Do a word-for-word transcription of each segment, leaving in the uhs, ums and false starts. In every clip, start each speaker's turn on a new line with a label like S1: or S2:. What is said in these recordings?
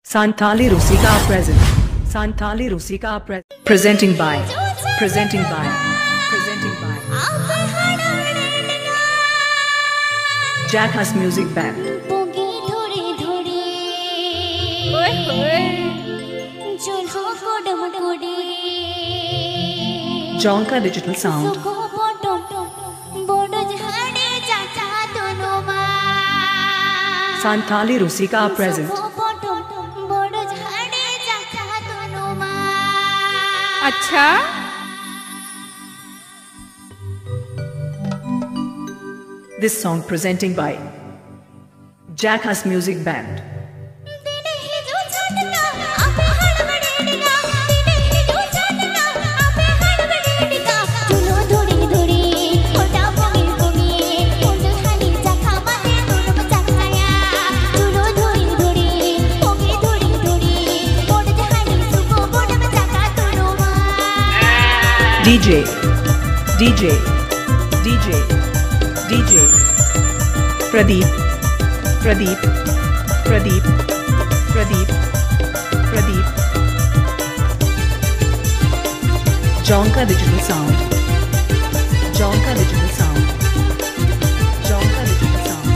S1: Santali Rusika present. Santali Rusika pre presenting by. Presenting by. Presenting by. Jackass Music Band. Jonka Digital Sound. Santali Rusika present.
S2: अच्छा
S1: This song presenting by Jackass Music Band. D J, D J, D J, D J, Pradeep, Pradeep, Pradeep, Pradeep, Pradeep, Jonka Digital Sound, Jonka Digital Sound, Jonka Digital Sound.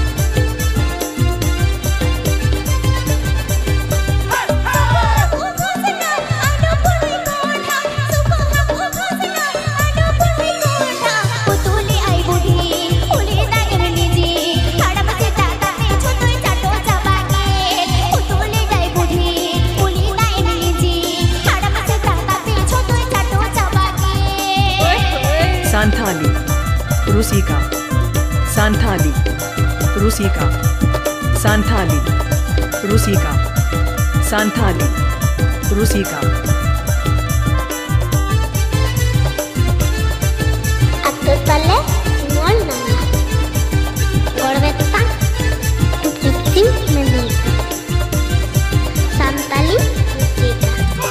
S1: Santali Rusika, Santali Rusika, Santali Rusika, Santali Rusika.
S3: Atas tale semua nama. Korbetan tukisim menika. Santali Rusika.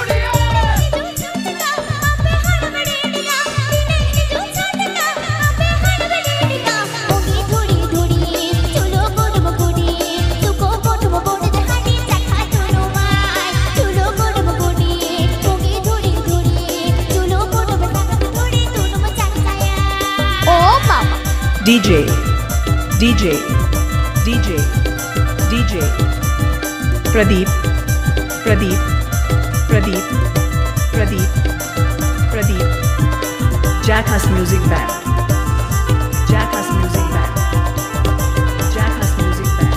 S1: D J, D J, D J, D J, Pradeep, Pradeep, Pradeep, Pradeep, Pradeep, Jackass Music Band, Jackass Music Band, Jackass Music Band.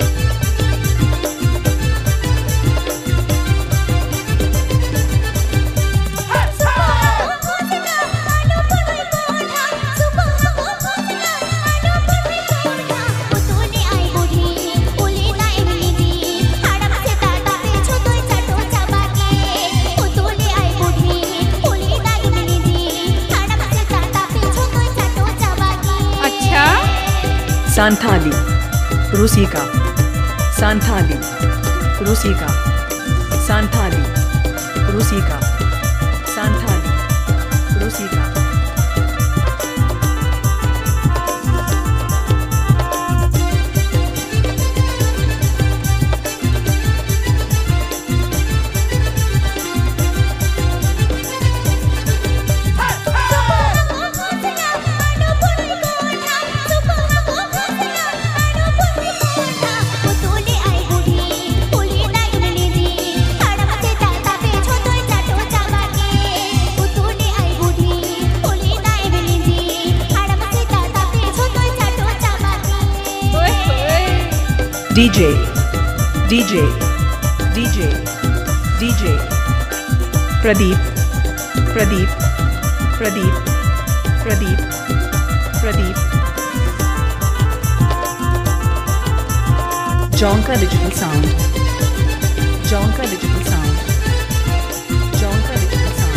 S1: Santali Rusika, Santali Rusika, Santali Rusika, Santali Rusika. D J, D J, D J, D J, Pradeep, Pradeep, Pradeep, Pradeep, Pradeep, Jonka Digital Sound, Jonka Digital Sound, Jonka Digital Sound.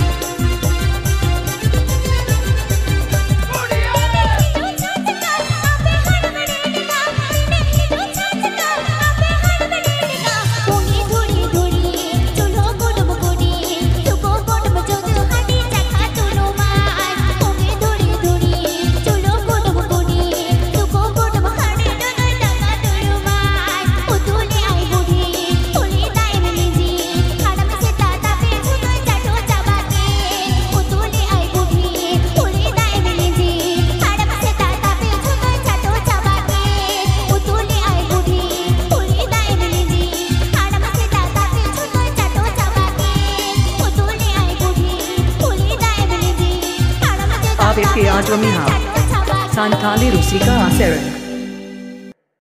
S3: Putuli ay budi
S1: State K R Jamiha Santali Rusika Aserang